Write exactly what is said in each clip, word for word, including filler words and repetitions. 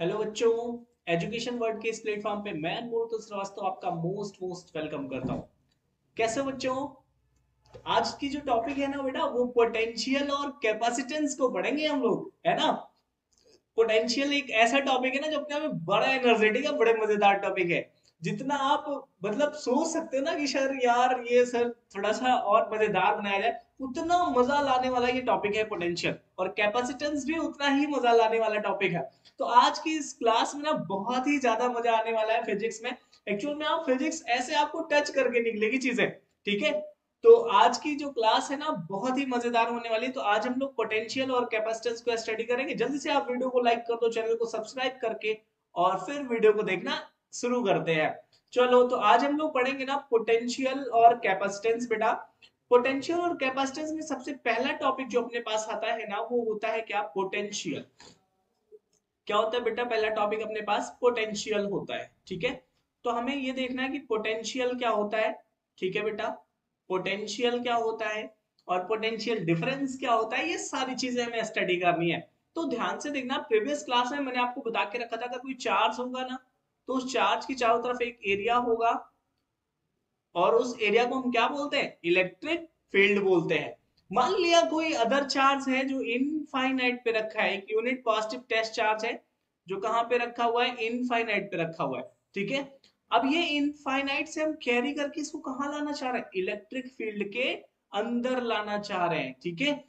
Hello बच्चों, education world के इस प्लेटफॉर्म पे मैं अनमोल तो श्रीवास्तव आपका मोस्ट मोस्ट वेलकम करता हूँ। कैसे हो बच्चों? आज की जो टॉपिक है ना बेटा, वो पोटेंशियल और कैपेसिटेंस को पढ़ेंगे हम लोग, है ना। पोटेंशियल एक ऐसा टॉपिक है ना जो अपने आप में बड़ा एनर्जेटिक है, बड़े मजेदार टॉपिक है। जितना आप मतलब सोच सकते हो ना कि सर यार ये सर थोड़ा सा और मजेदार बनाया जाए, उतना मजा लाने वाला ये टॉपिक है पोटेंशियल। और कैपेसिटेंस भी उतना ही मजा लाने वाला टॉपिक है। तो आज की इस क्लास में ना बहुत ही ज्यादा मजा आने वाला है फिजिक्स में। एक्चुअल में आप फिजिक्स ऐसे आपको टच करके निकलेगी चीजें, ठीक है। तो आज की जो क्लास है ना बहुत ही मजेदार होने वाली है। तो आज हम लोग पोटेंशियल और कैपेसिटेंस को स्टडी करेंगे। जल्दी से आप वीडियो को लाइक कर दो, चैनल को सब्सक्राइब करके, और फिर वीडियो को देखना शुरू करते हैं। चलो, तो आज हम लोग पढ़ेंगे ना पोटेंशियल और कैपेसिटेंस बेटा। पोटेंशियल और कैपेसिटेंस में सबसे पहला टॉपिक जो अपने पास आता है ना, वो होता है क्या? पोटेंशियल। क्या होता है बेटा? पहला टॉपिक अपने पास पोटेंशियल होता है, ठीक है। तो हमें ये देखना है कि पोटेंशियल क्या होता है, ठीक है बेटा। पोटेंशियल क्या होता है और पोटेंशियल डिफरेंस क्या होता है, ये सारी चीजें हमें स्टडी करनी है। तो ध्यान से देखना, प्रीवियस क्लास में मैंने आपको बता के रखा था अगर कोई चार्ज होगा ना, तो उस चार्ज की चारों तरफ एक एरिया होगा, और उस एरिया को हम क्या बोलते हैं? इलेक्ट्रिक फील्ड बोलते हैं। मान लिया कोई अदर चार्ज है जो इनफाइनाइट पे रखा है, एक यूनिट पॉजिटिव टेस्ट चार्ज है जो कहां पे रखा हुआ है? इनफाइनाइट पे रखा हुआ है, ठीक है। अब ये इनफाइनाइट से हम कैरी करके इसको कहां लाना चाह रहे हैं? इलेक्ट्रिक फील्ड के अंदर लाना चाह रहे हैं, ठीक है।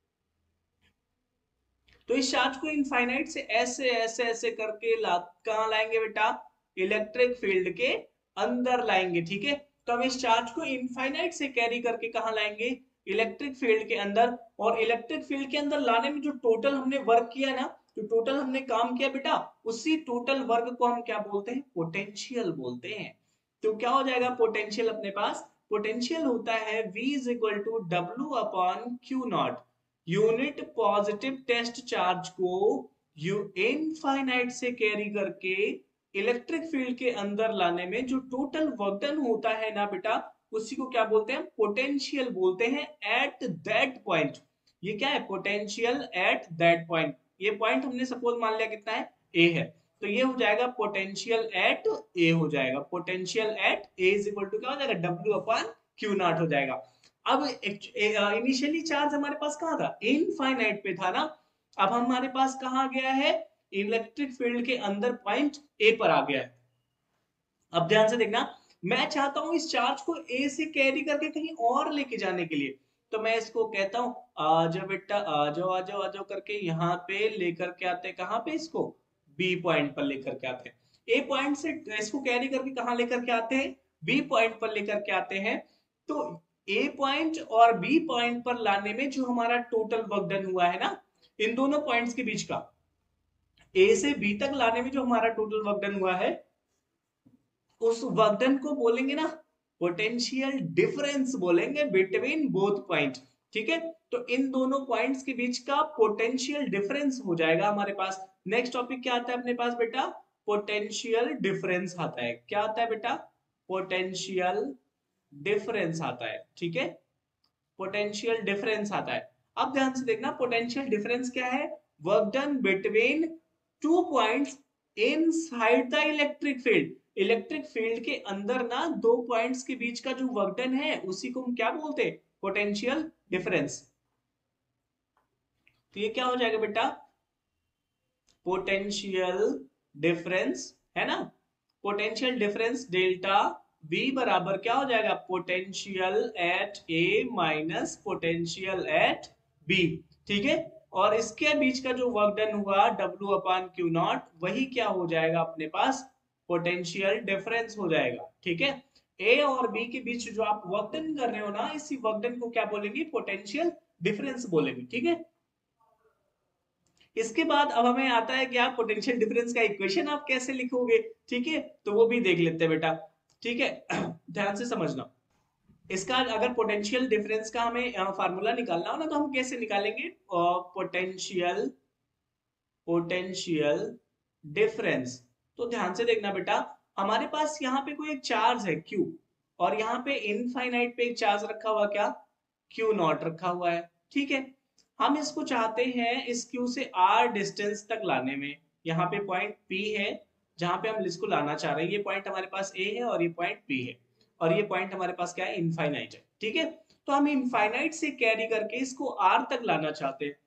तो इस चार्ज को इनफाइनाइट से ऐसे ऐसे ऐसे करके ला कहां लाएंगे बेटा? इलेक्ट्रिक फील्ड के अंदर लाएंगे, ठीक है। तो हम इस चार्ज को इनफाइनाइट से कैरी करके कहां लाएंगे? इलेक्ट्रिक फील्ड के अंदर। और इलेक्ट्रिक फील्ड के अंदर लाने में जो टोटल हमने वर्क किया ना, जो टोटल हमने काम किया बेटा, उसी टोटल वर्क को हम क्या बोलते हैं? पोटेंशियल बोलते हैं। तो क्या हो जाएगा पोटेंशियल अपने पास? पोटेंशियल होता है V is equal to W upon Q nought. Unit positive test charge को यू इनफाइनाइट से कैरी करके इलेक्ट्रिक फील्ड के अंदर लाने में जो टोटल वर्क डन होता है ना बेटा, उसी को क्या बोलते हैं? पोटेंशियल बोलते हैं एट दैट पॉइंट। ये क्या है? Potential at that point. ये पॉइंट हमने सपोज मान लिया कितना है? ए है। तो ये हो जाएगा पोटेंशियल एट ए हो जाएगा। Potential at A is equal to क्या हो जाएगा? डब्ल्यू अपॉन क्यू नॉट हो जाएगा। अब इनिशियली चार्ज हमारे पास कहाँ था? इनफाइनाइट पे था ना। अब हमारे पास कहाँ गया है? इलेक्ट्रिक फील्ड के अंदर पॉइंट ए पर आ गया है। अब ध्यान से देखना, मैं चाहता हूं इस चार्ज को ए से कैरी करके कहीं और लेके जाने के लिए। तो मैं इसको कहता हूं आ जाओ बेटा, आ जाओ आ जाओ आ जाओ करके यहाँ पे लेकर के आते हैं। कहाँ पे? इसको बी पॉइंट पर लेकर के आते हैं। ए पॉइंट से इसको कैरी करके कहाँ लेकर के आते हैं? बी पॉइंट पर लेकर के आते हैं। तो ए पॉइंट और बी पॉइंट पर लाने में जो हमारा टोटल वर्क डन हुआ है ना, इन दोनों पॉइंट्स के बीच का, ए से बी तक लाने में जो हमारा टोटल वर्क डन हुआ है, उस वर्क डन को बोलेंगे ना पोटेंशियल डिफरेंस बोलेंगे बिटवीन बोथ पॉइंट, ठीक है। तो इन दोनों पॉइंट्स के बीच का पोटेंशियल डिफरेंस हो जाएगा हमारे पास। नेक्स्ट टॉपिक क्या आता है अपने पास बेटा? पोटेंशियल डिफरेंस आता है। क्या आता है बेटा? पोटेंशियल डिफरेंस आता है, ठीक है। पोटेंशियल डिफरेंस आता है। अब ध्यान से देखना, पोटेंशियल डिफरेंस क्या है? Work done between two points inside the electric field. Electric field के अंदर ना दो पॉइंट्स के बीच का जो वर्क डन है, उसी को हम क्या बोलते हैं? Potential difference. तो ये क्या हो जाएगा बेटा? पोटेंशियल डिफरेंस, है ना। पोटेंशियल डिफरेंस डेल्टा V बराबर क्या हो जाएगा? Potential at A minus potential at B, ठीक है। और इसके बीच का जो वर्क डन हुआ W अपान क्यू नॉट, वही क्या हो जाएगा अपने पास? पोटेंशियल डिफरेंस हो जाएगा, ठीक है। A और B के बीच जो आप वर्क डन कर रहे हो ना, इसी वर्क डन को क्या बोलेंगे? पोटेंशियल डिफरेंस बोलेंगे, ठीक है। इसके बाद अब हमें आता है कि आप पोटेंशियल डिफरेंस का इक्वेशन आप कैसे लिखोगे, ठीक है। तो वो भी देख लेते हैं बेटा, ठीक है। ध्यान से समझना, इसका अगर पोटेंशियल डिफरेंस का हमें फार्मूला निकालना हो ना, तो हम कैसे निकालेंगे? Potential potential difference. तो ध्यान से देखना बेटा, हमारे पास यहाँ पे कोई एक चार्ज है Q, और यहाँ पे इनफाइनाइट पे एक चार्ज रखा हुआ, क्या? Q नॉट रखा हुआ है, ठीक है। हम इसको चाहते हैं इस Q से R डिस्टेंस तक लाने में, यहाँ पे पॉइंट P है जहां पे हम इसको लाना चाह रहे हैं। ये पॉइंट हमारे पास A है और ये पॉइंट P है, और ये पॉइंट हमारे पास क्या है, इनफाइनाइट है। ठीक है, तो हम इनफाइनाइट से कैरी करके इसको R तक लाना चाहते हैं।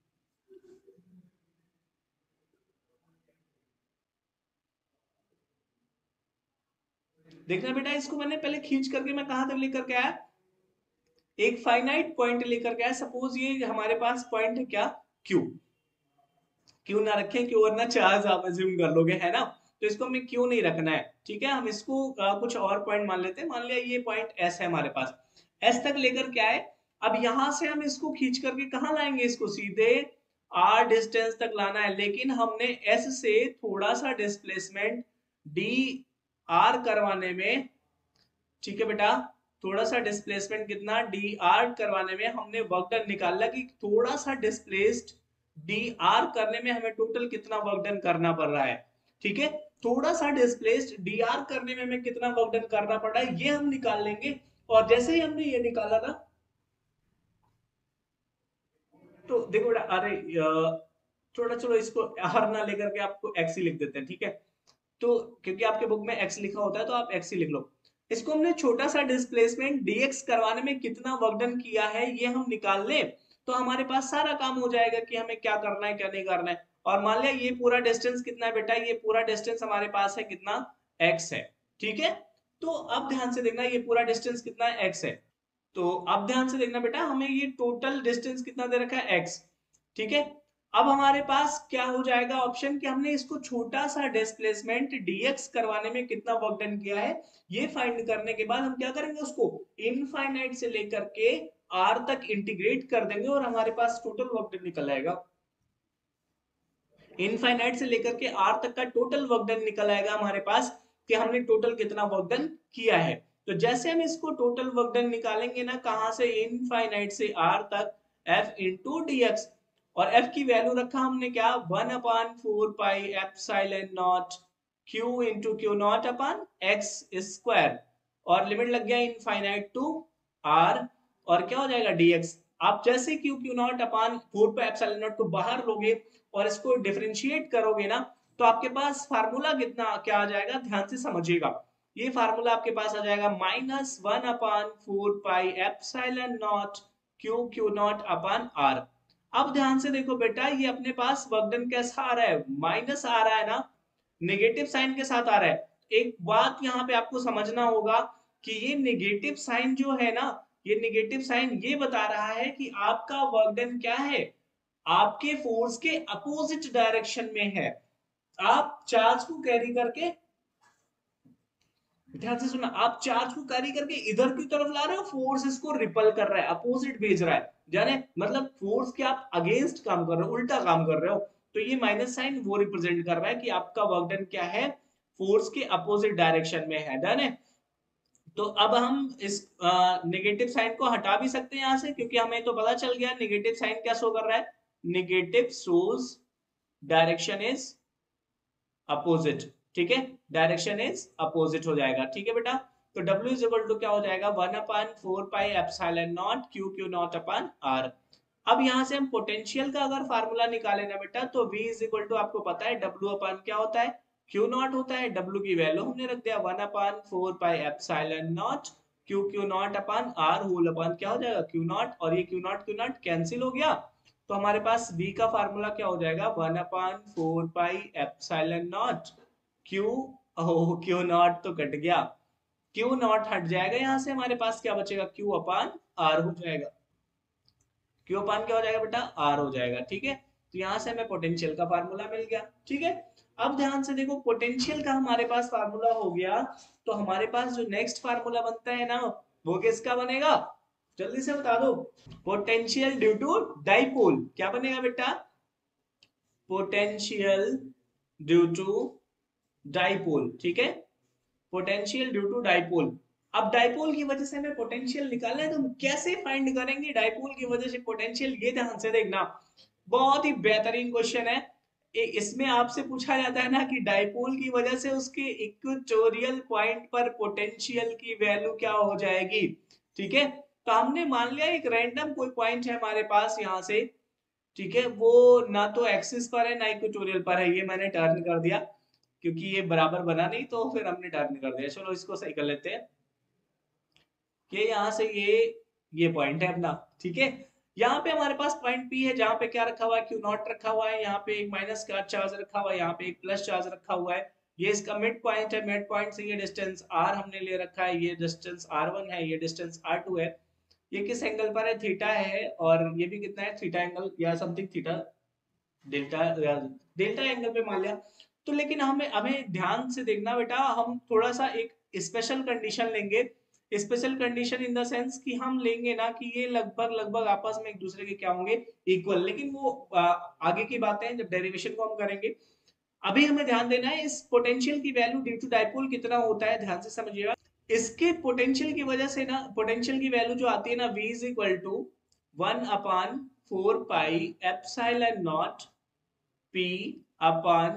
देखना बेटा, इसको मैंने पहले खींच करके मैं कहां तक लेकर के आया, एक फाइनाइट पॉइंट लेकर के आया। सपोज ये हमारे पास पॉइंट है क्या, Q। क्यों ना रखें, क्यों वरना चार्ज आप अज्यूम कर लोगे, है ना। तो इसको हमें क्यों नहीं रखना है, ठीक है। हम इसको आ, कुछ और पॉइंट मान लेते हैं। मान लिया ये पॉइंट एस है हमारे पास, एस तक लेकर के आए। अब यहां से हम इसको खींच करके कहाँ लाएंगे, इसको सीधे आर डिस्टेंस तक लाना है। लेकिन हमने एस से थोड़ा सा डिस्प्लेसमेंट डी आर करवाने में, ठीक है बेटा, थोड़ा सा डिस्प्लेसमेंट कितना, डी आर करवाने में हमने वर्क डन निकाला कि थोड़ा सा डिस्प्लेस्ड डी आर करने में हमें टोटल कितना वर्क डन करना पड़ रहा है। ठीक है, थोड़ा सा डिस्प्लेस्ड डी आर करने में हमें कितना वर्क डन करना पड़ रहा है ये हम निकाल लेंगे। और जैसे ही हमने ये निकाला ना, तो देखो बेटा, अरे अ, थोड़ा चलो इसको आर ना लेकर के आपको एक्स ही लिख देते हैं, ठीक है। तो क्योंकि आपके बुक में एक्स लिखा होता है तो आप एक्स ही लिख लो। इसको हमने छोटा सा डिस्प्लेसमेंट डीएक्स करवाने में कितना वर्क डन किया है ये हम निकाल लें, तो हमारे पास सारा काम हो जाएगा कि हमें क्या करना है क्या नहीं करना है। और मान लिया ये पूरा डिस्टेंस कितना है बेटा, ये पूरा डिस्टेंस हमारे पास है कितना, एक्स है। ठीक है, तो अब ध्यान से देखना, ये पूरा डिस्टेंस कितना है, एक्स है। तो अब ध्यान से देखना बेटा, हमें ये टोटल डिस्टेंस कितना दे रखा है, एक्स। ठीक है, अब हमारे पास क्या हो जाएगा ऑप्शन कि हमने इसको छोटा सा डिस्प्लेसमेंट डीएक्स करवाने में कितना वर्क डन किया है ये फाइंड करने के बाद हम क्या करेंगे, उसको इनफाइनाइट से लेकर के आर तक इंटीग्रेट कर देंगे और हमारे पास टोटल वर्क डन निकल आएगा। इनफाइनाइट से लेकर के आर तक का टोटल वर्क डन निकल आएगा हमारे पास कि हमने टोटल कितना वर्क डन किया है। तो जैसे हम इसको टोटल वर्क डन निकालेंगे ना, कहां से, इनफाइनाइट से आर तक, एफ इंटू डीएक्स। और एफ की वैल्यू रखा हमने क्या, one upon four pi epsilon not Q into Q not upon X square. और लिमिट लग गया इनफाइनाइट टू आर, और क्या हो जाएगा डीएक्स। आप जैसे Q Q not upon four pi epsilon nought को बाहर लोगे और इसको डिफरेंशिएट करोगे ना, तो आपके पास फार्मूला कितना क्या आ जाएगा, ध्यान से समझिएगा। ये फार्मूला आपके पास आ जाएगा minus one upon four pi epsilon not Q Q not upon R. अब ध्यान से देखो बेटा, ये अपने पास वर्क डन कैसा आ रहा है, माइनस आ रहा है ना, नेगेटिव साइन के साथ आ रहा है। एक बात यहाँ पे आपको समझना होगा कि ये नेगेटिव साइन जो है ना, ये नेगेटिव साइन ये बता रहा है कि आपका वर्क डन क्या है, आपके फोर्स के अपोजिट डायरेक्शन में है। आप चार्ज को कैरी करके, ध्यान से सुना, आप चार्ज को कैरी करके इधर की तरफ ला रहे हो, फोर्स इसको रिपल कर रहा है, अपोजिट भेज रहा है, जाने मतलब फोर्स के आप अगेंस्ट काम कर रहे हो, उल्टा काम कर रहे हो। तो ये माइनस साइन वो रिप्रेजेंट कर रहा है कि आपका वर्क डन क्या है, फोर्स के अपोजिट डायरेक्शन में है। डन है। तो अब हम इस नेगेटिव साइन को हटा भी सकते हैं यहां से, क्योंकि हमें तो पता चल गया नेगेटिव साइन क्या शो कर रहा है, negative shows direction is opposite. ठीक है, डायरेक्शन इज अपोजिट हो जाएगा। ठीक है बेटा, तो W इज इक्वल टू क्या हो जाएगा, one upon four pi epsilon not Q Q not upon R. अब यहां से हम पोटेंशियल का अगर फार्मूला निकाले ना बेटा, तो V इज इक्वल टू आपको पता है W अपान क्या होता है, क्यू नॉट होता है। W की वैल्यू हमने रख दिया one upon four pi epsilon not Q Q not upon R whole upon क्या हो जाएगा, क्यू नॉट, और ये Q naught Q naught cancel हो गया। तो हमारे पास V का फार्मूला क्या हो जाएगा, one upon four pi epsilon not Q, ओ क्यू नॉट तो कट गया, क्यू नॉट हट जाएगा, यहां से हमारे पास क्या बचेगा, क्यू अपान आर हो जाएगा। क्यू अपान क्या हो जाएगा बेटा, आर हो जाएगा। ठीक है, तो यहां से हमें पोटेंशियल का फार्मूला मिल गया। ठीक है, अब ध्यान से देखो, पोटेंशियल का हमारे पास फार्मूला हो गया, तो हमारे पास जो नेक्स्ट फार्मूला बनता है ना, वो किसका बनेगा, जल्दी से बता दो, पोटेंशियल ड्यू टू डाइपोल। क्या बनेगा बेटा, पोटेंशियल ड्यू टू डाइपोल। ठीक है, पोटेंशियल ड्यू टू डाइपोल। अब डाइपोल की वजह से हमें पोटेंशियल निकालना है, तो हम कैसे फाइंड करेंगे डाइपोल की वजह से पोटेंशियल, ये ध्यान से देखना, बहुत ही बेहतरीन क्वेश्चन है। ए- इसमें आपसे पूछा जाता है ना कि डाइपोल की वजह से उसके इक्वेटोरियल पॉइंट पर पोटेंशियल की वैल्यू क्या हो जाएगी। ठीक है, तो हमने मान लिया एक रैंडम कोई पॉइंट है हमारे पास, यहां से ठीक है, वो ना तो एक्सिस पर है ना इक्वेटोरियल पर है, ये मैंने टर्न कर दिया क्योंकि ये बराबर बना नहीं, तो फिर हमने टर्न कर दिया। चलो इसको सही कर लेते हैं कि यहाँ से ये ये पॉइंट है अपना, ठीक है। यहाँ पे हमारे पास पॉइंट पी है जहाँ पे क्या रखा हुआ है, क्यू नॉट रखा हुआ है, यहाँ पे एक माइनस का चार्ज रखा हुआ है, यहाँ पे एक प्लस चार्ज रखा हुआ है। ये इसका मिड पॉइंट है, मिड पॉइंट से ये डिस्टेंस आर हमने ले रखा है, ये डिस्टेंस आर वन है, ये डिस्टेंस आर टू है। ये किस एंगल पर है, थीटा है, और ये भी कितना है, थीटा एंगल या something theta delta delta angle पे मान लिया। तो लेकिन हमें हमें ध्यान से देखना बेटा, हम थोड़ा सा एक स्पेशल कंडीशन लेंगे। Special condition in the sense कि हम लेंगे ना कि ये लगभग लगभग आपस में एक दूसरे के क्या होंगे, इक्वल। लेकिन वो आ, आगे की बातें हैं जब डेरिवेशन को हम करेंगे। अभी हमें ध्यान देना है इस पोटेंशियल की वैल्यू ड्यू टू डाइपोल कितना होता है, ध्यान से समझिएगा। इसके पोटेंशियल की वजह से ना, पोटेंशियल की वैल्यू जो आती है ना, v is equal to one upon four pi epsilon naught P upon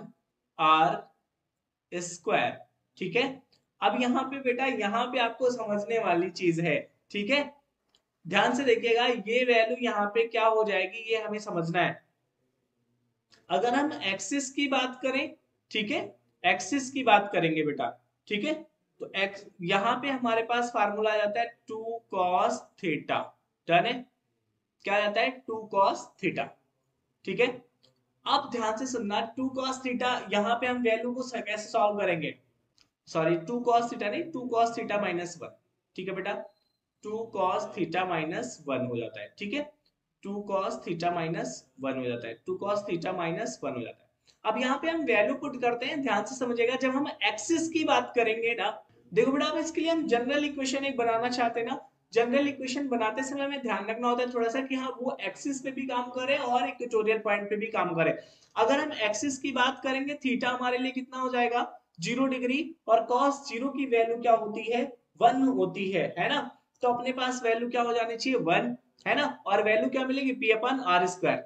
R square, ठीक है। अब यहाँ पे बेटा, यहाँ पे आपको समझने वाली चीज है, ठीक है। ध्यान से देखिएगा, ये वैल्यू यहाँ पे क्या हो जाएगी, ये हमें समझना है। अगर हम एक्सिस की बात करें, ठीक है, एक्सिस की बात करेंगे बेटा, ठीक है, तो एक्स यहाँ पे हमारे पास फार्मूला आ जाता है टू कॉस थीटा, डन है। क्या जाता है, टू कॉस थीटा, ठीक है। अब ध्यान से सुनना, टू कॉस थीटा यहाँ पे हम वैल्यू को कैसे सॉल्व करेंगे, सॉरी टू कॉस थीटा नहीं, two cos theta minus one, ठीक है बेटा। Two cos theta minus one हो जाता है, ठीक है। Two cos theta minus one हो जाता है, two cos theta minus one हो जाता है। अब यहाँ पे हम वैल्यू पुट करते हैं, ध्यान से समझिएगा। जब हम एक्सिस की बात करेंगे ना, देखो बेटा, अब इसके लिए हम जनरल इक्वेशन एक बनाना चाहते हैं ना। जनरल इक्वेशन बनाते समय हमें ध्यान रखना होता है थोड़ा सा कि हाँ वो एक्सिस पे भी काम करे और इक्वेटोरियल पॉइंट पे भी काम करे। अगर हम एक्सिस की बात करेंगे, थीटा हमारे लिए कितना हो जाएगा, जीरो डिग्री, और कॉस जीरो की वैल्यू क्या होती है, वन होती है है ना। तो अपने पास वैल्यू क्या हो जानी चाहिए, वन, है ना। और वैल्यू क्या मिलेगी, पी अपन आर स्क्वायर,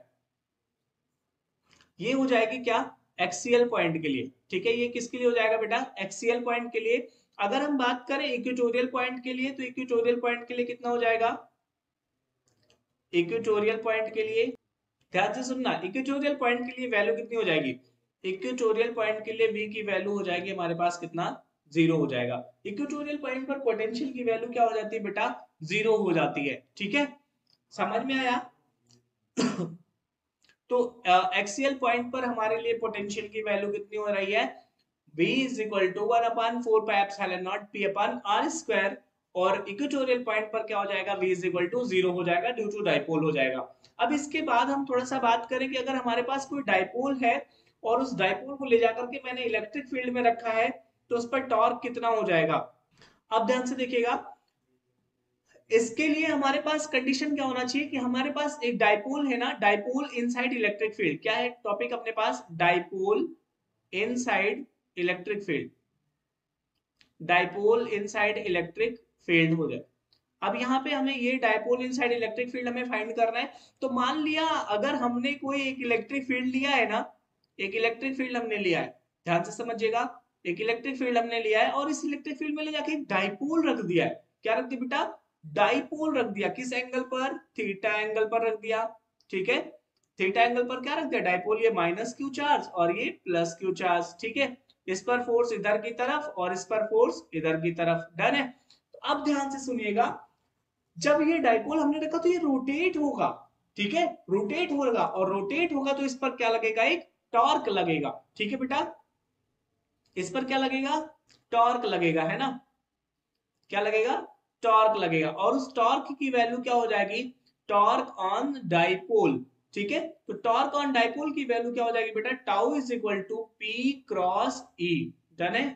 ये हो जाएगी क्या, एक्सियल पॉइंट के लिए, ठीक है। ये किसके लिए हो जाएगा बेटा, एक्सियल पॉइंट के लिए। अगर हम बात करें इक्वेटोरियल पॉइंट के लिए, तो इक्वेटोरियल पॉइंट के लिए कितना हो जाएगा, इक्वेटोरियल पॉइंट के लिए ध्यान से सुनना, इक्वेटोरियल पॉइंट के लिए वैल्यू कितनी हो जाएगी, इक्वेटोरियल पॉइंट के लिए v की वैल्यू हो जाएगी हमारे पास कितना, जीरो हो जाएगा। इक्वेटोरियल पॉइंट पर पोटेंशियल की वैल्यू क्या हो जाती है बेटा, जीरो हो जाती है, ठीक है। समझ में आया। तो एक्सियल uh, पॉइंट पर हमारे लिए पोटेंशियल की वैल्यू कितनी हो रही है, v is equal to one upon four pi epsilon naught p upon r square. और इक्वेटोरियल पॉइंट पर क्या हो जाएगा, v is equal to zero हो जाएगा, ड्यू टू डाइपोल हो जाएगा। अब इसके बाद हम थोड़ा सा बात करें कि अगर हमारे पास कोई डाइपोल है और उस डाइपोल को ले जाकर के मैंने इलेक्ट्रिक फील्ड में रखा है, तो उस पर टॉर्क कितना हो जाएगा। अब ध्यान से देखिएगा, इसके लिए हमारे पास कंडीशन क्या होना चाहिए कि हमारे पास एक डाइपोल है ना, डाइपोल इनसाइड इलेक्ट्रिक फील्ड, क्या है टॉपिक अपने पास, dipole inside electric field, dipole inside electric field हो जाए। अब यहाँ पे हमें ये डाइपोल इनसाइड इलेक्ट्रिक फील्ड हमें फाइंड करना है। तो मान लिया अगर हमने कोई एक इलेक्ट्रिक फील्ड लिया है ना, एक इलेक्ट्रिक फील्ड हमने लिया है, ध्यान से समझिएगा, एक इलेक्ट्रिक फील्ड हमने लिया है और इस इलेक्ट्रिक फील्ड में ले जाके एक डाइपोल रख दिया है। क्या रख दिया बेटा, डाइपोल रख दिया, किस एंगल पर, थीटा एंगल पर रख दिया, ठीक है। थीटा एंगल पर क्या रख दिया डाइपोल, ये माइनस क्यू चार्ज और ये प्लस क्यू चार्ज, ठीक है। इस पर फोर्स इधर की तरफ और इस पर फोर्स इधर की तरफ, डन है। तो अब ध्यान से सुनिएगा, जब ये डाइपोल हमने रखा तो ये रोटेट होगा, ठीक है, रोटेट होगा, और रोटेट होगा तो इस पर क्या लगेगा, एक टॉर्क लगेगा, ठीक है बेटा। इस पर क्या लगेगा, टॉर्क लगेगा, है ना, क्या लगेगा, टॉर्क लगेगा। और उस टॉर्क की वैल्यू क्या हो जाएगी, टॉर्क ऑन डाइपोल, ठीक है। तो टॉर्क ऑन डाइपोल की वैल्यू क्या हो जाएगी बेटा, tau is equal to P cross E, done है।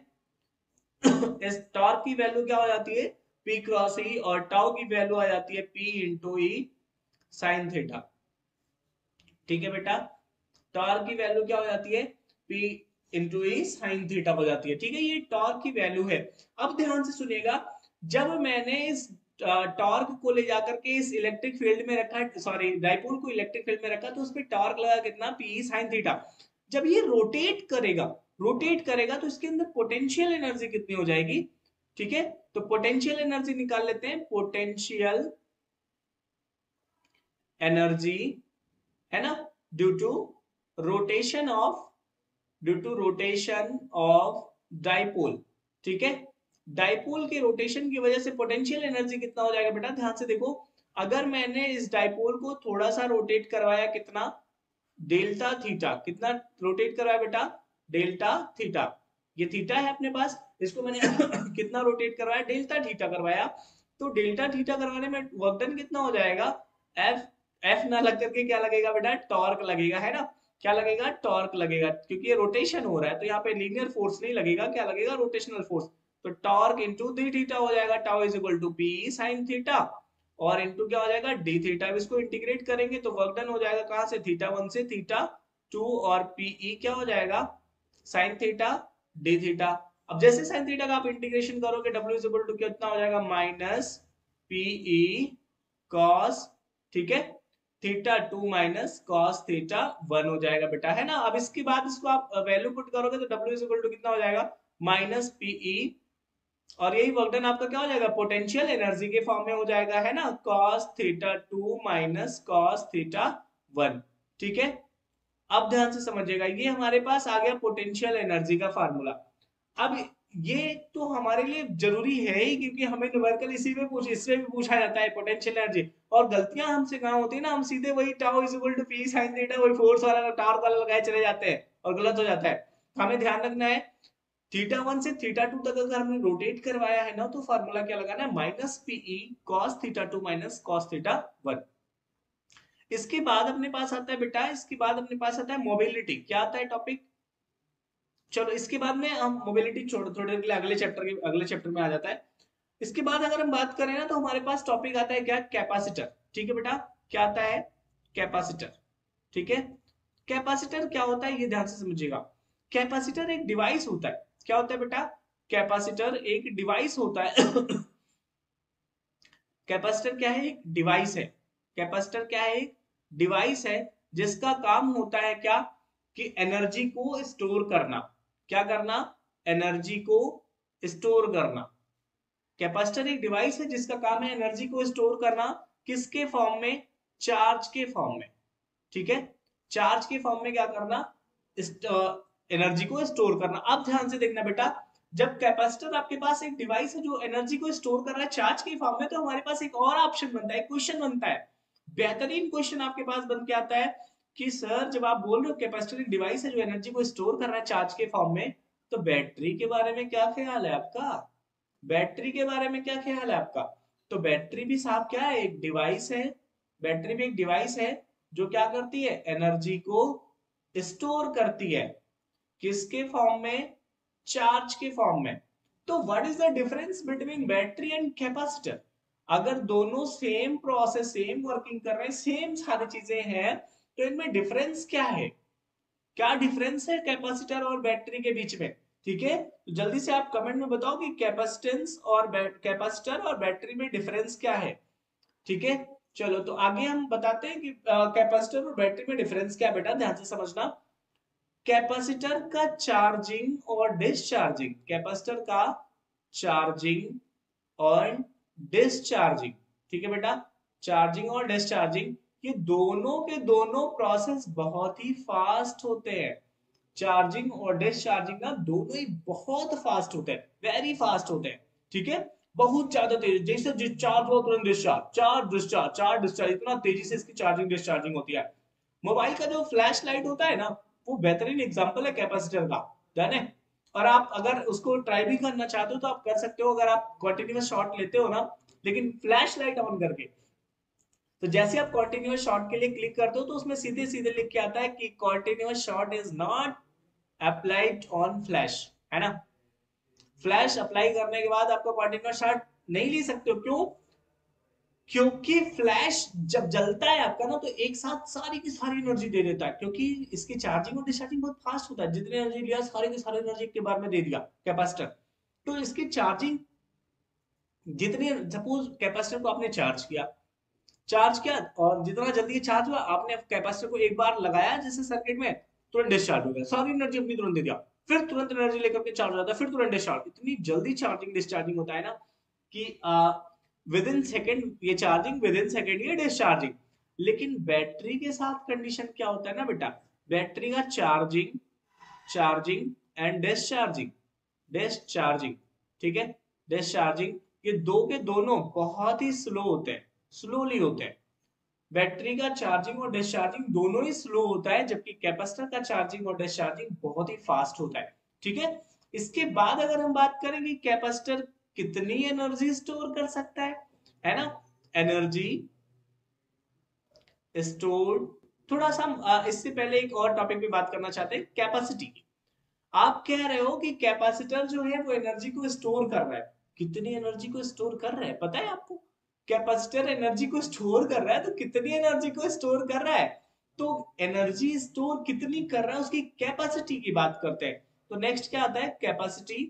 इस टॉर्क की वैल्यू क्या हो जाती है, P क्रॉस ई, और टाउ की वैल्यू आ जाती है P into E sine theta, ठीक है बेटा। टॉर्क की वैल्यू क्या हो जाती है, P into E sine theta हो जाती है, ठीक है। ये टॉर्क की वैल्यू है। अब ध्यान से सुनिएगा, जब मैंने इस टॉर्क को ले जाकर के इस इलेक्ट्रिक फील्ड में रखा, सॉरी डाइपोल को इलेक्ट्रिक फील्ड में रखा, तो उस पर टॉर्क लगा कितना, पी साइन थीटा। जब ये रोटेट करेगा, रोटेट करेगा तो इसके अंदर पोटेंशियल एनर्जी कितनी हो जाएगी, ठीक है। तो पोटेंशियल एनर्जी निकाल लेते हैं, पोटेंशियल एनर्जी है ना, due to rotation of due to rotation of dipole, ठीक है। डाइपोल के रोटेशन की वजह से पोटेंशियल एनर्जी कितना हो जाएगा बेटा, ध्यान से देखो, अगर मैंने इस डाइपोल को थोड़ा सा रोटेट करवाया, कितना, डेल्टा थीटा, कितना रोटेट करवाया बेटा, डेल्टा थीटा, ये थीटा है अपने पास, इसको मैंने कितना रोटेट करवाया, डेल्टा थीटा करवाया, तो डेल्टा थीटा करवाने में वर्क डन कितना हो जाएगा, एफ एफ ना लग करके क्या लगेगा बेटा, टॉर्क लगेगा, है ना, क्या लगेगा, टॉर्क लगेगा, क्योंकि ये रोटेशन हो रहा है तो यहाँ पे लीनियर फोर्स नहीं लगेगा, क्या लगेगा, रोटेशनल फोर्स, तो टॉर्क इंटू डी थीटा हो जाएगा, tau is equal to P sine theta, और इंटू क्या हो जाएगा, डी थीटा, इसको इंटीग्रेट करेंगे तो वर्क डन हो जाएगा कहां से, थीटा वन से थीटा टू, और पीई क्या हो जाएगा, साइन थीटा डी थीटा। अब जैसे साइन थीटा का आप इंटीग्रेशन करोगे, डब्ल्यू इज इक्वल टू कितना हो जाएगा, माइनस पीई कॉस, ठीक है, theta two minus cos theta one हो जाएगा बेटा, है ना। अब इसके बाद इसको आप वैल्यू पुट करोगे तो डब्ल्यू इज इक्वल टू कितना हो जाएगा, माइनस पीई, और यही वर्क डन आपका क्या हो जाएगा, पोटेंशियल एनर्जी के फॉर्म में हो जाएगा, है ना, cos theta two minus cos theta one, ठीक है। अब ध्यान से समझिएगा, ये हमारे पास आ गया पोटेंशियल एनर्जी का फार्मूला। अब ये तो हमारे लिए जरूरी है ही, क्योंकि हमें न्यूमेरिकल इसी में पूछ इसमें भी पूछा जाता है पोटेंशियल एनर्जी, और गलतियां हमसे कहाँ होती है ना, हम सीधे वही tau is equal to P sine theta, वही फोर्स वाला टॉर्क वाला लगाए चले जाते हैं और गलत हो जाता है। हमें ध्यान रखना है, थीटा वन से थीटा टू तक अगर हमने रोटेट करवाया है ना, तो फार्मूला क्या लगाना है, minus PE cos theta two minus cos theta one. इसके बाद अपने पास आता है बेटा, इसके बाद अपने पास आता है मोबिलिटी, क्या आता है टॉपिक, चलो इसके बाद में हम मोबिलिटी छोड़ थोड़ी देर के लिए अगले चैप्टर के अगले चैप्टर में आ जाता है। इसके बाद अगर हम बात करें ना, तो हमारे पास टॉपिक आता है क्या, कैपेसिटर, ठीक है बेटा, क्या आता है, कैपेसिटर, ठीक है। कैपेसिटर क्या होता है ये ध्यान से समझिएगा, कैपेसिटर एक डिवाइस होता है, क्या होता है बेटा, कैपेसिटर एक डिवाइस होता है कैपेसिटर क्या है, एक डिवाइस है, कैपेसिटर क्या है, एक डिवाइस है, जिसका काम होता है क्या, कि एनर्जी को स्टोर करना, क्या करना, एनर्जी को स्टोर करना। कैपेसिटर एक डिवाइस है जिसका काम है एनर्जी को स्टोर करना, किसके फॉर्म में, चार्ज के फॉर्म में, ठीक है, चार्ज के फॉर्म में क्या करना, एनर्जी को स्टोर करना। अब ध्यान से देखना बेटा, जब कैपेसिटर आपके पास एक डिवाइस है जो एनर्जी को स्टोर कर रहा है चार्ज के फॉर्म में, तो हमारे पास एक और ऑप्शन बनता है, क्वेश्चन बनता है, बेहतरीन क्वेश्चन आपके पास बन के आता है कि सर जब आप बोल रहे हो कैपेसिटर एक डिवाइस है जो एनर्जी को स्टोर कर रहा है चार्ज के फॉर्म में, तो बैटरी के बारे में क्या ख्याल है आपका, बैटरी के बारे में क्या ख्याल है आपका, तो बैटरी भी साहब क्या है, एक डिवाइस है, बैटरी भी एक डिवाइस है जो क्या करती है, एनर्जी को स्टोर करती है, किसके फॉर्म में, चार्ज के फॉर्म में। तो what is the difference between battery and capacitor, अगर दोनों सेम प्रोसेस सेम वर्किंग कर रहे हैं, सेम सारी चीजें हैं, तो इनमें डिफरेंस क्या है, क्या डिफरेंस है कैपेसिटर और बैटरी के बीच में, ठीक है। तो जल्दी से आप कमेंट में बताओ कि कैपेसिटेंस और कैपेसिटर और बैटरी में डिफरेंस क्या है, ठीक है। चलो तो आगे हम बताते हैं कि कैपेसिटर और बैटरी में डिफरेंस क्या है बेटा, ध्यान से समझना। कैपेसिटर का चार्जिंग और डिस्चार्जिंग, कैपेसिटर का चार्जिंग और डिस्चार्जिंग, ठीक है बेटा, चार्जिंग और डिस्चार्जिंग, ये दोनों के दोनों प्रोसेस बहुत ही फास्ट होते हैं, चार्जिंग और डिस्चार्जिंग ना दोनों ही बहुत फास्ट होते हैं, वेरी फास्ट होते हैं, ठीक है, बहुत ज्यादा तेज, जैसे डिस्चार्ज हो तुरंत discharge, charge discharge, charge discharge, इतना तेजी से इसकी चार्जिंग डिस्चार्जिंग होती है। मोबाइल का जो फ्लैश लाइट होता है ना, वो बेहतरीन एग्जांपल है कैपेसिटर का, जाने। और आप अगर उसको ट्राई भी करना चाहते हो तो आप कर सकते हो, अगर आप कंटिन्यूअस शॉट लेते हो ना, लेकिन फ्लैश लाइट ऑन करके, तो जैसे आप कंटिन्यूअस शॉट के लिए क्लिक करते हो तो उसमें सीधे सीधे लिख के आता है कि continuous shot is not applied on flash, है ना, फ्लैश अप्लाई करने के बाद आपको कंटिन्यूअस शॉट नहीं ले सकते हो, क्यों, क्योंकि फ्लैश जब जलता है आपका ना, तो एक साथ सारी की सारी एनर्जी दे देता है, क्योंकि इसकी चार्जिंग और डिस्चार्जिंग बहुत फास्ट होता है, जितनी एनर्जी लिया सारी की सारी एनर्जी के बार में दे दिया कैपेसिटर, तो इसकी चार्जिंग जितनी, सपोज कैपेसिटर को आपने चार्ज किया, चार्ज किया और जितना जल्दी चार्ज हुआ, आपने कैपेसिटर को एक बार लगाया जैसे सर्किट में, तुरंत डिस्चार्ज हो गया, सारी एनर्जी अपनी तुरंत दे दिया, फिर तुरंत एनर्जी लेकर के चार्ज हो जाता है, फिर तुरंत डिस्चार्ज, इतनी जल्दी चार्जिंग डिस्चार्जिंग होता है ना कि विद इन सेकेंड ये चार्जिंग, विद इन सेकेंड ये डिस्चार्जिंग। लेकिन बैटरी के साथ कंडीशन क्या होता है ना बेटा, बैटरी का charging charging and discharging discharging ठीक है, डिस्चार्जिंग, ये दो के दोनों बहुत ही स्लो होते हैं, स्लोली होते हैं। बैटरी का चार्जिंग और डिस्चार्जिंग दोनों ही स्लो होता है, जबकि कैपेसिटर का चार्जिंग और डिस्चार्जिंग बहुत ही फास्ट होता है। ठीक है, इसके बाद अगर हम बात करें कि कैपेसिटर कितनी एनर्जी स्टोर कर सकता है है ना, एनर्जी स्टोर, थोड़ा सा हम इससे पहले एक और टॉपिक पे बात करना चाहते हैं, कैपेसिटी की। आप कह रहे हो कि कैपेसिटर जो है वो एनर्जी को स्टोर कर रहा है, कितनी एनर्जी को स्टोर कर रहा है पता है आपको? कैपेसिटर एनर्जी को स्टोर कर रहा है, तो कितनी एनर्जी को स्टोर कर रहा है? तो एनर्जी स्टोर कितनी कर रहा है उसकी कैपेसिटी की बात करते हैं। तो नेक्स्ट क्या आता है, capacity,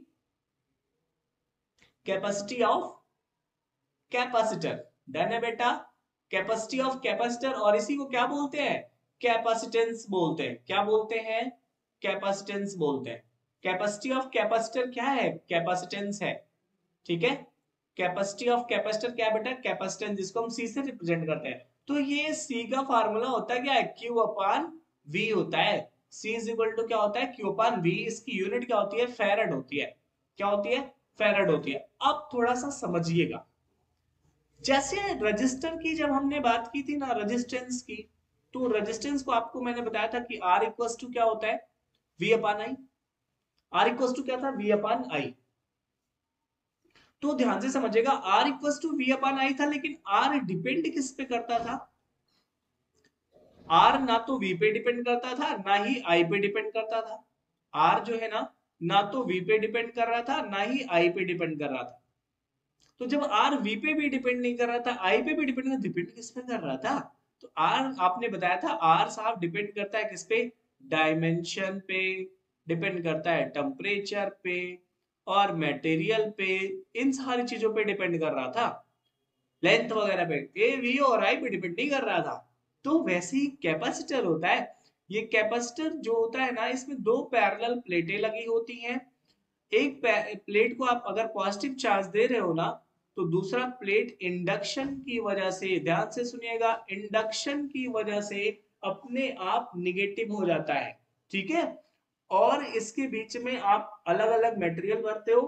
capacity of capacitor, done है बेटा, कैपेसिटी ऑफ कैपेसिटर, और इसी को क्या बोलते हैं, कैपेसिटेंस बोलते हैं। क्या बोलते हैं, कैपेसिटेंस बोलते हैं। कैपेसिटी ऑफ कैपेसिटर क्या है, कैपेसिटेंस है। ठीक है, कैपेसिटी ऑफ कैपेसिटर क्या है बेटा, कैपेसिटेंस, जिसको हम सी से रिप्रेजेंट करते हैं। तो ये सी का फार्मूला होता है क्या है, क्यू अपान वी होता है। सी इज इक्वल टू क्या होता है, क्यू अपान वी, इसकी यूनिट क्या होती है, फैराड होती है। क्या होती है, फैराड होती है। अब थोड़ा सा समझिएगा, जैसे रजिस्टर की जब हमने बात की थी ना, रेजिस्टेंस की, तो रेजिस्टेंस को आपको मैंने बताया था कि आर इक्वल टू क्या होता है, V upon I. R equal to क्या था, वी अपान आई। तो ध्यान से समझिएगा, R equal to V upon I था, लेकिन आर डिपेंड किस पे करता था, आर ना तो वी पे डिपेंड करता था ना ही आई पे डिपेंड करता था। आर जो है ना, ना तो वी पे डिपेंड कर रहा था ना ही आई पे डिपेंड कर रहा था। तो जब आर वी पे भी डिपेंड नहीं कर रहा था, आई पे भी डिपेंड, डिपेंड किस पे कर रहा था, तो आर आपने बताया था, आर साहब डिपेंड करता है किस पे, डायमेंशन पे, डिपेंड करता है टेम्परेचर पे और मटेरियल पे, इन सारी चीजों पे डिपेंड कर रहा था, लेंथ वगैरह पे। ए वी और आई पे डिपेंड नहीं कर रहा था। तो वैसे ही कैपेसिटर होता है, ये कैपेसिटर जो होता है ना, इसमें दो पैरेलल प्लेटें लगी होती हैं। एक प्लेट को आप अगर पॉजिटिव चार्ज दे रहे हो ना, तो दूसरा प्लेट इंडक्शन की वजह से, ध्यान से सुनिएगा, इंडक्शन की वजह से अपने आप निगेटिव हो जाता है। ठीक है, और इसके बीच में आप अलग अलग मटेरियल भरते हो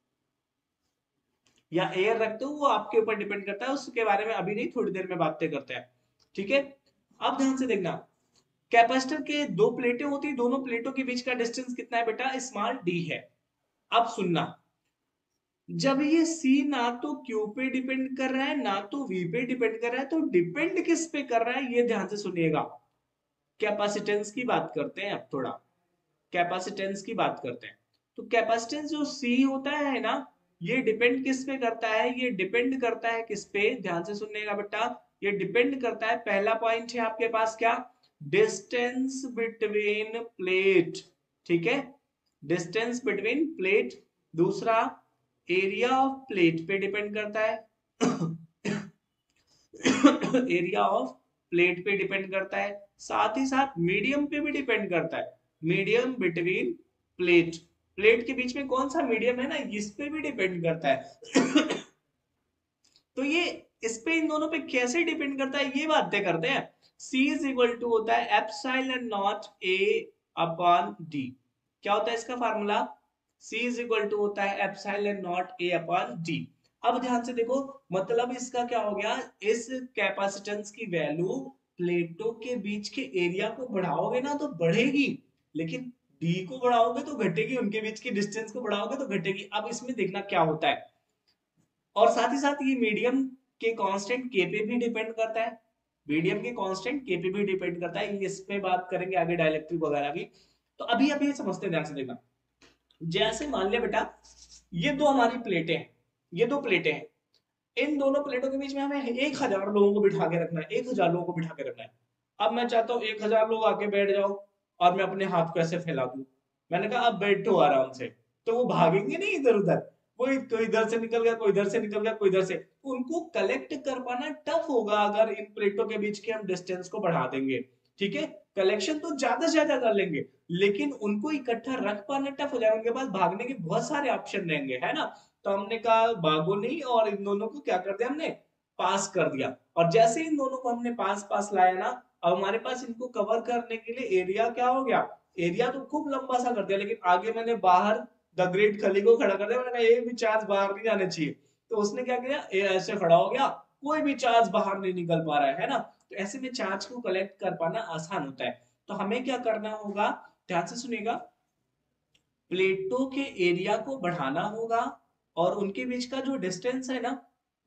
या एयर रखते हो, वो आपके ऊपर डिपेंड करता है, उसके बारे में अभी नहीं, थोड़ी देर में बातें करते हैं। ठीक है, अब ध्यान से देखना, कैपेसिटर के दो प्लेटें होती है, दोनों प्लेटों के बीच का डिस्टेंस कितना है बेटा, स्मॉल डी है। अब सुनना, जब ये C ना तो Q पे डिपेंड कर रहा है ना तो V पे डिपेंड कर रहा है, तो डिपेंड किस पे कर रहा है, ये ध्यान से सुनिएगा। कैपेसिटेंस की बात करते हैं अब थोड़ा, कैपेसिटेंस की बात करते हैं। तो कैपेसिटेंस जो C होता है ना, ये डिपेंड किस पे करता है, ये डिपेंड करता है किस पे, ध्यान से सुनिएगा बेटा, ये डिपेंड करता है, पहला पॉइंट है आपके पास क्या, डिस्टेंस बिटवीन प्लेट। ठीक है, डिस्टेंस बिटवीन प्लेट। दूसरा, एरिया ऑफ प्लेट पे डिपेंड करता है एरिया ऑफ प्लेट पे डिपेंड करता है, साथ ही साथ मीडियम पे भी डिपेंड करता है, मीडियम बिटवीन प्लेट, प्लेट के बीच में कौन सा मीडियम है ना, इस पे भी डिपेंड करता है तो ये इस पे, इन दोनों पे कैसे डिपेंड करता है, ये बातें करते हैं। C इज इक्वल टू होता है epsilon naught A upon D। क्या होता है इसका formula, C is equal to होता है epsilon naught A upon D। अब ध्यान से देखो, मतलब इसका क्या हो गया, इस कैपेसिटेंस की वैल्यू प्लेटों के बीच के एरिया को बढ़ाओगे ना तो बढ़ेगी, लेकिन D को बढ़ाओगे तो घटेगी, उनके बीच की डिस्टेंस को बढ़ाओगे तो घटेगी। अब इसमें देखना क्या होता है, और साथ ही साथ ये मीडियम के कांस्टेंट के पे भी डिपेंड करता है, मीडियम के कांस्टेंट के पे भी डिपेंड करता है, इस पे बात करेंगे आगे डाइलेक्ट्रिक वगैरह की। तो अभी अभी समझते हैं, ध्यान से देखना। जैसे मान लिया बेटा, ये दो हमारी प्लेटें हैं, ये दो प्लेटें हैं, इन दोनों प्लेटों के बीच में हमें एक हजार लोगों को बिठा के रखना है, एक हजार लोगों को बिठा के रखना है। अब मैं चाहता हूँ एक हजार लोग आके बैठ जाओ और मैं अपने हाथ को ऐसे फैला दूं, मैंने कहा अब बैठो आराम से, तो वो भागेंगे नहीं इधर उधर, कोई तो इधर से निकल गया, कोई इधर से निकल गया, कोई इधर से, उनको कलेक्ट कर पाना टफ होगा अगर इन प्लेटों के बीच के हम डिस्टेंस को बढ़ा देंगे। ठीक है, कलेक्शन तो ज्यादा से ज्यादा कर लेंगे, लेकिन उनको इकट्ठा रख पाना टफ हो जाएगा, उनके पास भागने के बहुत सारे ऑप्शन रहेंगे, है ना। तो हमने कहा भागो नहीं, और इन दोनों को क्या कर दिया हमने, पास कर दिया, और जैसे इन दोनों को हमने पास पास लाया ना, अब हमारे पास इनको कवर करने के लिए एरिया क्या हो गया, एरिया तो खूब लंबा सा कर दिया, लेकिन आगे मैंने बाहर द ग्रेट खली को खड़ा कर दिया, मैंने कहा ये भी चार्ज बाहर नहीं जाने चाहिए, तो उसने क्या किया, ये ऐसे खड़ा हो गया, कोई भी चार्ज बाहर नहीं निकल पा रहा है, है ना। तो ऐसे में चार्ज को कलेक्ट कर पाना आसान होता है। तो हमें क्या करना होगा, ध्यान से सुनिएगा, प्लेटों के एरिया को बढ़ाना होगा, और उनके बीच का जो डिस्टेंस है ना,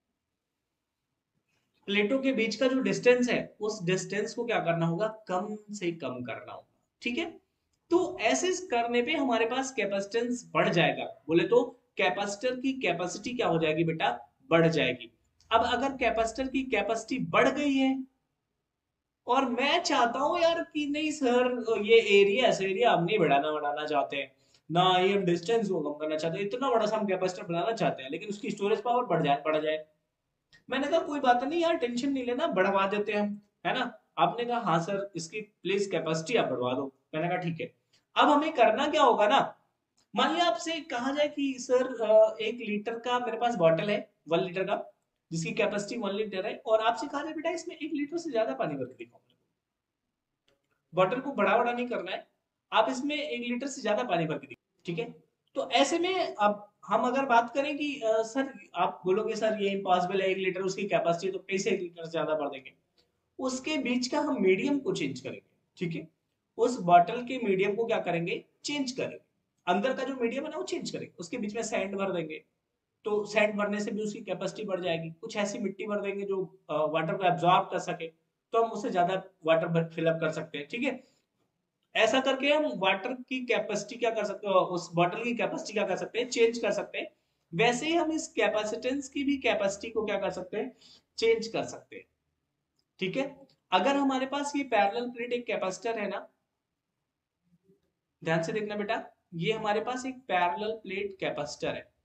प्लेटों के बीच का जो डिस्टेंस है, उस डिस्टेंस को क्या करना होगा, कम से कम करना होगा, ठीक है। तो ऐसे करने पे हमारे पास कैपेसिटेंस बढ़ जाएगा, बोले तो कैपेसिटर की कैपेसिटी क्या हो जाएगी बेटा, बढ़ जाएगी। अब अगर कैपेसिटर की कैपेसिटी बढ़ गई है, और मैं चाहता हूं यार कि नहीं सर ये एरिया ऐसे एरिया हम नहीं बढ़ाना बढ़ाना चाहते हैं ना, ये हम डिस्टेंस को कम करना चाहते हैं, इतना बड़ा सा हम कैपेसिटर बनाना चाहते हैं, लेकिन उसकी स्टोरेज पावर बढ़ जाए बढ़ जाए। मैंने कहा कोई बात नहीं यार, टेंशन नहीं लेना, बढ़वा देते हैं हम, है ना। आपने कहा हाँ सर इसकी प्लीज कैपेसिटी आप बढ़वा दो, मैंने कहा ठीक है। अब हमें करना क्या होगा ना, मान लिया आपसे कहा जाए कि सर अ, एक लीटर का मेरे पास बॉटल है, वन लीटर का, जिसकी कैपेसिटी वन लीटर है, और आपसे कहा जाए बेटा इसमें एक लीटर से ज्यादा पानी भर के दिखाओ, बॉटल को बड़ा बड़ा नहीं करना है, आप इसमें एक लीटर से ज्यादा पानी भर के दिखाओ, ठीक है। तो ऐसे में अब हम अगर बात करें कि अ, सर आप बोलोगे सर ये इम्पॉसिबल है, एक लीटर उसकी कैपेसिटी, तो कैसे एक लीटर से ज्यादा भर देंगे, उसके बीच का हम मीडियम को चेंज करेंगे, ठीक है। उस बॉटल के मीडियम को क्या करेंगे, चेंज करेंगे, अंदर का जो मीडियम है ना वो चेंज करेंगे, उसके बीच में सैंड भर देंगे, तो सैंड भरने से भी उसकी कैपेसिटी बढ़ जाएगी, कुछ ऐसी मिट्टी भर देंगे जो वाटर को एब्जॉर्ब कर सके, तो हम उससे ज्यादा वाटर फिलअप कर सकते हैं, ठीक है। ऐसा करके हम वाटर की कैपेसिटी क्या कर सकते हैं, उस बॉटल की कैपेसिटी क्या कर सकते हैं, चेंज कर सकते हैं। वैसे ही हम इस कैपेसिटेंस की भी कैपेसिटी को क्या कर सकते हैं, चेंज कर सकते हैं, ठीक है। अगर हमारे पास ये पैरेलल प्लेट एक कैपेसिटर है ना, ध्यान से देखना बेटा, ये हमारे पास एक पैरेलल प्लेट कैपेसिटर है,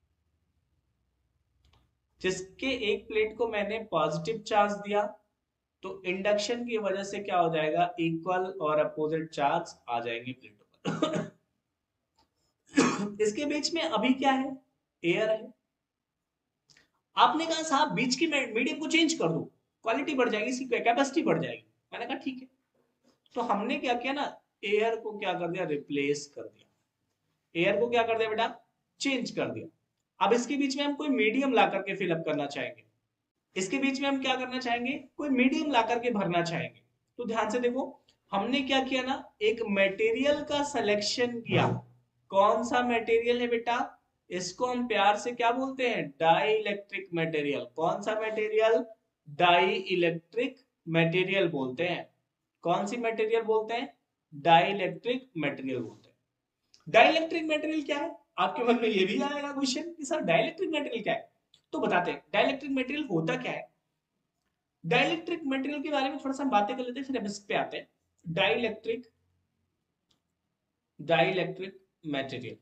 जिसके एक प्लेट को मैंने पॉजिटिव चार्ज दिया, तो इंडक्शन की वजह से क्या हो जाएगा, इक्वल और अपोजिट चार्ज आ जाएंगे प्लेटों पर। इसके बीच में अभी क्या है, एयर है। आपने कहा साहब बीच की मीडियम को चेंज कर दो, क्वालिटी बढ़ जाएगी, इसकी कैपेसिटी बढ़ जाएगी, मैंने कहा ठीक है। तो हमने क्या किया ना, एयर को क्या कर दिया, रिप्लेस कर दिया, एयर को क्या कर दिया बेटा, चेंज कर दिया। अब इसके बीच में हम कोई मीडियम ला करके फिलअप करना चाहेंगे, इसके बीच में हम क्या करना चाहेंगे, कोई मीडियम ला करके भरना चाहेंगे। तो ध्यान से देखो, हमने क्या किया ना, एक मटेरियल का सिलेक्शन किया। कौन सा मटेरियल है बेटा, इसको हम प्यार से क्या बोलते हैं, डाई इलेक्ट्रिक मटेरियल। कौन सा मटेरियल, डाई इलेक्ट्रिक मटेरियल बोलते हैं। कौन सी मटेरियल बोलते हैं, डाई इलेक्ट्रिक मटेरियल बोलते हैं। डाई इलेक्ट्रिक मटेरियल क्या है, आपके मन में ये भी आएगा क्वेश्चन कि सर डाई इलेक्ट्रिक मटेरियल क्या है। तो बताते हैं डाई इलेक्ट्रिक मटेरियल होता क्या है। डाइलेक्ट्रिक मटेरियल के बारे में थोड़ा सा बातें कर लेते हैं, फिर हम इस पे आते हैं। Dielectric dielectric material,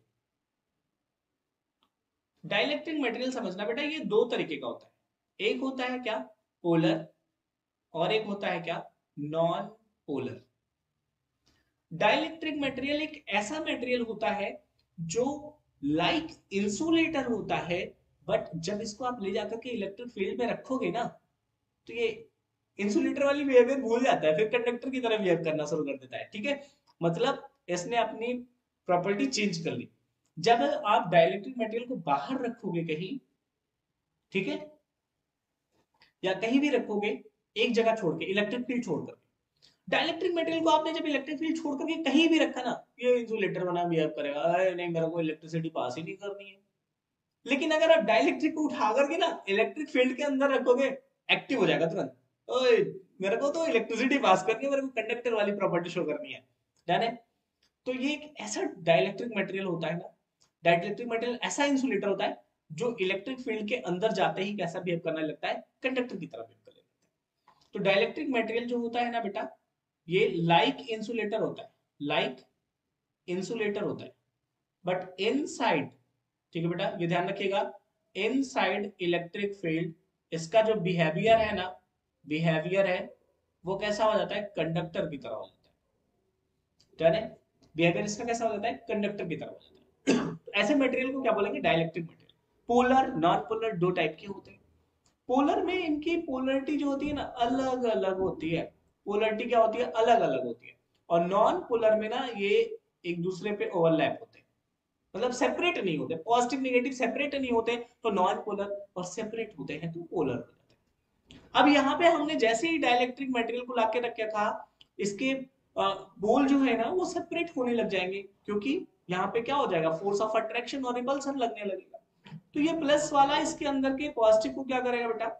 dielectric material समझना बेटा, ये दो तरीके का होता है। एक होता है क्या, पोलर, और एक होता है क्या, नॉन पोलर। डाइलेक्ट्रिक मटेरियल एक ऐसा मटेरियल होता है जो लाइक इंसुलेटर होता है, बट जब इसको आप ले जाकर के इलेक्ट्रिक फील्ड में रखोगे ना, तो ये इंसुलेटर वाली बिहेवियर भूल जाता है, फिर कंडक्टर की तरह बिहेव करना शुरू कर देता है, ठीक है। मतलब इसने अपनी प्रॉपर्टी चेंज कर ली। जब आप डाइलेक्ट्रिक मटेरियल को बाहर रखोगे कहीं, ठीक है, या कहीं भी रखोगे एक जगह छोड़ के, इलेक्ट्रिक फील्ड छोड़कर, डाइलेक्ट्रिक मटेरियल को आपने जब इलेक्ट्रिक फील्ड छोड़ करके कहीं भी रखा ना, ये इंसुलेटर बना बिहेव करेगा, अरे नहीं मेरे को इलेक्ट्रिसिटी पास ही नहीं करनी है। लेकिन अगर आप डाइलेक्ट्रिक को उठा करके ना इलेक्ट्रिक फील्ड के अंदर रखोगे, एक्टिव हो जाएगा तुरंत। ओए मेरे को तो इलेक्ट्रिसिटी पास करनी है, मेरे को कंडक्टर वाली प्रॉपर्टी शो करनी है, जाने। तो ये एक ऐसा डाइलेक्ट्रिक मटेरियल होता है ना, डाइलेक्ट्रिक मटेरियल ऐसा इंसुलेटर होता है जो इलेक्ट्रिक फील्ड के अंदर जाते ही कैसा बिहेव करने लगता है, कंडक्टर की तरह बिहेव करने लगता है। तो डाइलेक्ट्रिक मटेरियल जो होता है ना बेटा, ये लाइक इंसुलेटर होता है, लाइक इंसुलेटर होता है, बट इनसाइड, ठीक है बेटा ये ध्यान रखिएगा, इनसाइड इलेक्ट्रिक फील्ड इसका जो बिहेवियर है ना, बिहेवियर है वो कैसा हो जाता है, कंडक्टर की तरह हो जाता है, ध्यान है। बिहेवियर इसका कैसा हो जाता है, कंडक्टर की तरह हो जाता है। तो ऐसे मटेरियल को क्या बोलेंगे, dielectric material. Polar non polar दो टाइप के होते हैं। पोलर में इनकी पोलरिटी जो होती है ना अलग अलग होती है, पोलरिटी क्या होती है, अलग अलग होती है। और नॉन पोलर में ना ये एक दूसरे पे ओवरलैप होते हैं, मतलब सेपरेट नहीं होते, पॉजिटिव नेगेटिव सेपरेट नहीं होते, तो नॉन पोलर, और सेपरेट होते हैं तो पोलर हो जाते हैं। अब यहाँ पे हमने जैसे ही डाइलेक्ट्रिक मटेरियल को लाके रखा था, इसके बोल जो है ना वो सेपरेट होने लग जाएंगे, क्योंकि यहाँ पे क्या हो जाएगा, फोर्स ऑफ अट्रैक्शन और रिपल्सन लगने लगेगा। तो ये प्लस वाला इसके अंदर के पॉजिटिव को क्या करेगा बेटा,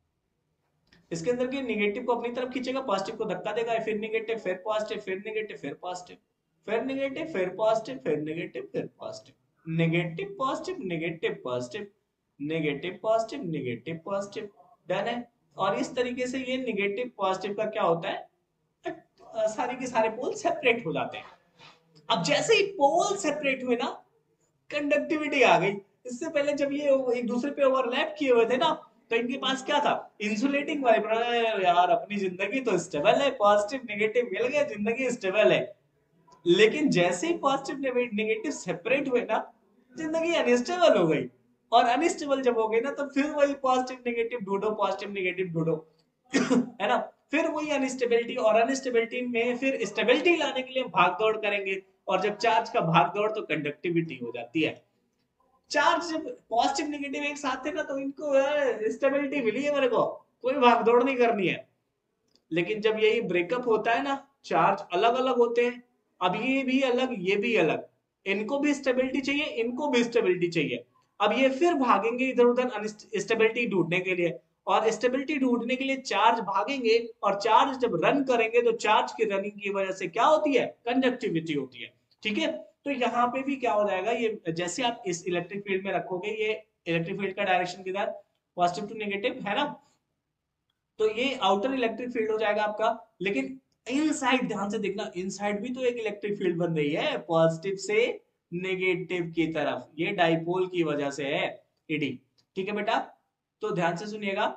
इसके अंदर के नेगेटिव को अपनी तरफ खींचेगा, पॉजिटिव को धक्का देगा, फिर नेगेटिव फिर पॉजिटिव फिर नेगेटिव फिर पॉजिटिव फिर नेगेटिव फिर पॉजिटिव फिर नेगेटिव फिर positive negative positive negative positive negative positive negative पॉजिटिव। डन है। और इस तरीके से ये नेगेटिव पॉजिटिव का क्या होता है, सारे के सारे पोल सेपरेट हो जाते हैं। अब जैसे ही पोल सेपरेट हुए ना, कंडक्टिविटी आ गई। इससे पहले जब ये एक दूसरे पे ओवरलैप किए हुए थे ना, तो इनके पास क्या था, इंसुलेटिंग वाइब्रेशन। यार अपनी जिंदगी तो स्टेबल है, पॉजिटिव नेगेटिव मिल गया, जिंदगी स्टेबल है। लेकिन जैसे ही पॉजिटिव नेगेटिव सेपरेट हुए ना, जिंदगी अनस्टेबल हो गई। और अनस्टेबल जब हो गई ना, तो फिर वही पॉजिटिव नेगेटिव ढूंढो, पॉजिटिव नेगेटिव ढूंढो है ना, फिर वही अनस्टेबिलिटी, और अनस्टेबिलिटी में फिर स्टेबिलिटी लाने के लिए भाग दौड़ करेंगे। और जब चार्ज का भाग दौड़, तो कंडक्टिविटी हो जाती है। चार्ज जब पॉजिटिव नेगेटिव एक साथ थे ना, तो इनको स्टेबिलिटी मिली है मेरे को, कोई भाग दौड़ नहीं करनी है। लेकिन जब यही ब्रेकअप होता है ना, चार्ज अलग अलग होते हैं, अब ये भी अलग ये भी अलग, इनको भी स्टेबिलिटी चाहिए, इनको भी स्टेबिलिटी चाहिए। अब ये फिर भागेंगे इधर उधर स्टेबिलिटी ढूंढने के लिए, और स्टेबिलिटी ढूंढने के लिए चार्ज भागेंगे, और चार्ज जब रन करेंगे, तो चार्ज की रनिंग की वजह से क्या होती है, कंडक्टिविटी होती है। ठीक है, तो यहाँ पे भी क्या हो जाएगा, ये जैसे आप इस इलेक्ट्रिक फील्ड में रखोगे, ये इलेक्ट्रिक फील्ड का डायरेक्शन किधर, पॉजिटिव टू नेगेटिव है ना, तो ये आउटर इलेक्ट्रिक फील्ड हो जाएगा आपका। लेकिन इनसाइड ध्यान से देखना, इनसाइड भी तो एक इलेक्ट्रिक फील्ड बन रही है, पॉजिटिव से नेगेटिव की तरफ, ये डाइपोल की वजह से है, ईडी। ठीक है बेटा, तो ध्यान से सुनिएगा।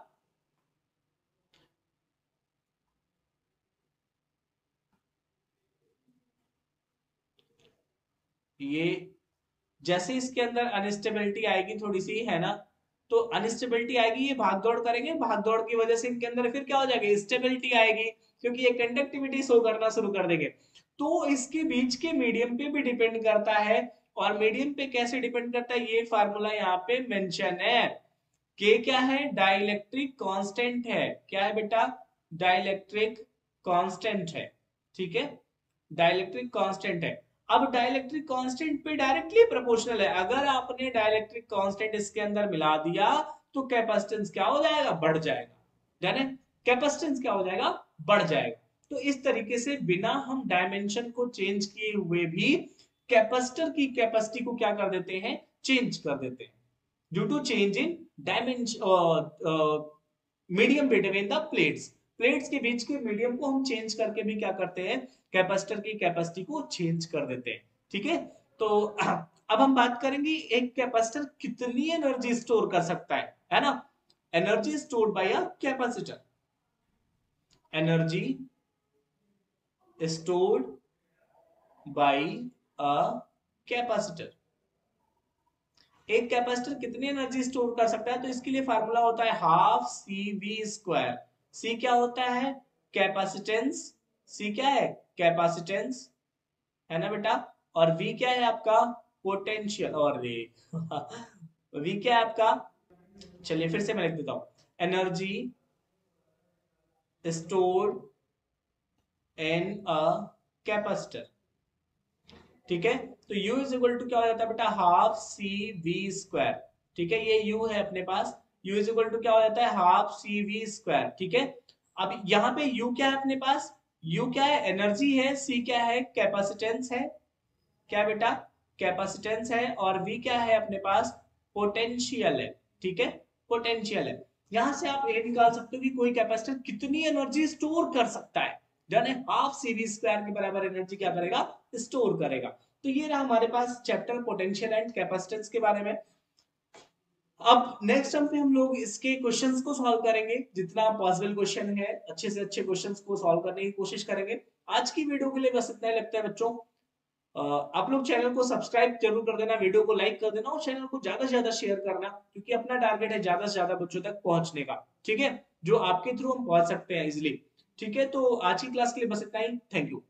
ये जैसे इसके अंदर अनस्टेबिलिटी आएगी थोड़ी सी, है ना, तो अनस्टेबिलिटी आएगी, ये भाग दौड़ करेंगे, भाग दौड़ की वजह से इनके अंदर फिर क्या हो जाएगा, स्टेबिलिटी आएगी, क्योंकि ये कंडक्टिविटी शो करना शुरू कर देंगे। तो इसके बीच के मीडियम पे भी डिपेंड करता है, और मीडियम पे कैसे डिपेंड करता है, ये फार्मूला यहाँ पे मेंशन है। के क्या है, डाइलेक्ट्रिक कांस्टेंट है, क्या है बेटा, डाइलेक्ट्रिक कांस्टेंट है। ठीक है, डाइलेक्ट्रिक कांस्टेंट है। अब डाइलेक्ट्रिक कांस्टेंट पे डायरेक्टली प्रोपोर्शनल है, अगर आपने डाइलेक्ट्रिक कांस्टेंट इसके अंदर मिला दिया, तो कैपेसिटेंस क्या हो जाएगा, बढ़ जाएगा, जाने कैपेसिटेंस क्या हो जाएगा, बढ़ जाएगा। तो इस तरीके से बिना हम डायमेंशन को चेंज किए हुए भी कैपेसिटर की कैपेसिटी को क्या कर देते हैं, चेंज कर देते हैं, due to change in dimension, medium between the plates, plates के बीच के मीडियम को हम चेंज करके भी क्या करते हैं, कैपेसिटर की कैपेसिटी को चेंज कर देते हैं। ठीक है, तो अब हम बात करेंगे एक कैपेसिटर कितनी एनर्जी स्टोर कर सकता है है ना, energy stored by a capacitor, energy stored by a capacitor. एक कैपेसिटर कितनी एनर्जी स्टोर कर सकता है, तो इसके लिए फार्मूला होता है half C V square. C क्या होता है, कैपेसिटेंस, सी क्या है, कैपेसिटेंस, है ना बेटा, और वी क्या है आपका, पोटेंशियल, और वी वी क्या है आपका, चलिए फिर से मैं लिख देता हूं, energy stored in a capacitor. ठीक है, तो U इज इक्वल टू क्या हो जाता है बेटा, हाफ सी वी स्क्वायर। ठीक है, ये U है अपने पास, U इज इक्वल टू क्या हो जाता है, हाफ सी वी स्क्वायर। ठीक है, अब यहाँ पे U क्या है अपने पास, U क्या है, एनर्जी है, C क्या है, कैपेसिटेंस है, क्या बेटा, कैपेसिटेंस है, और V क्या है अपने पास, पोटेंशियल है। ठीक है, पोटेंशियल है। यहां से आप ये निकाल सकते हो कि कोई कैपेसिटर कितनी एनर्जी स्टोर कर सकता है, जाने हाफ सी वी स्क्वायर के बराबर एनर्जी क्या करेगा, स्टोर करेगा। तो ये रहा हमारे पास चैप्टर पोटेंशियल एंड कैपेसिटेंस के बारे में। अब नेक्स्ट टाइम पे हम लोग इसके क्वेश्चंस को सॉल्व करेंगे, जितना पॉसिबल क्वेश्चन है अच्छे से अच्छे क्वेश्चंस को सॉल्व करने की कोशिश करेंगे। आज की वीडियो के लिए बस इतना ही लगता है बच्चों। आप लोग चैनल को सब्सक्राइब जरूर कर देना, वीडियो को लाइक कर देना और चैनल को ज्यादा से ज्यादा शेयर करना, क्योंकि अपना टारगेट है ज्यादा से ज्यादा बच्चों तक पहुंचने का, ठीक है, जो आपके थ्रू हम पहुंच सकते हैं इजिली। ठीक है, तो आज की क्लास के लिए बस इतना ही। Thank you.